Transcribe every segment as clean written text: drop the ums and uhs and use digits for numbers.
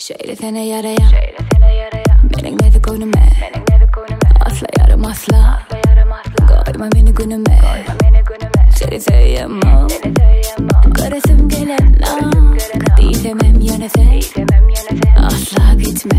Şeyletene yaraya Benimle de konuma Asla yaramazla Koyma beni günüme Seni sevemem Karasım gelen lan Diyemem yönese Asla gitme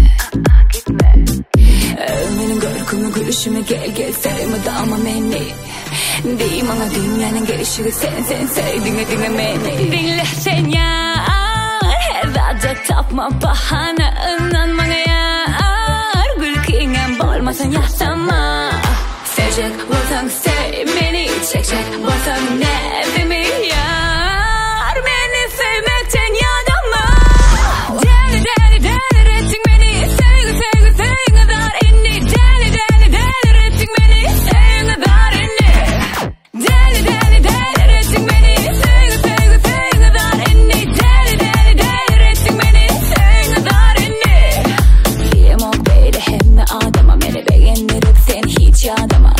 Benim görkümü gülüşümü gel sevme dağma beni Değil bana dünyanın gelişi sen dinle beni Dinle sen ya Herhalde tapma bahane inanmana yar Gülkingen bolmasan yaşama Sevecek olsan sev beni Çekecek olsan nefemi yar Beni sevmekten yadama Deli ettin beni Sevgi dar inni Deli ettin beni Sevgi dar inni Deli ettin beni Sevgi dar inni Deli ettin beni Sevgi dar inni Diyem ok beyli hem de adama Beni beğendirip sen hiç yadama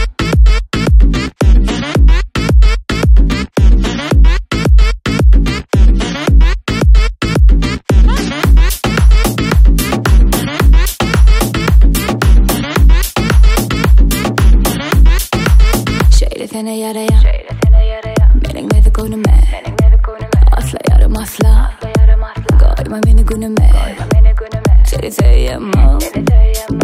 Şeyletene yaraya Benimle de konuma Asla yaramazla Koyma beni günüme Seni sevemem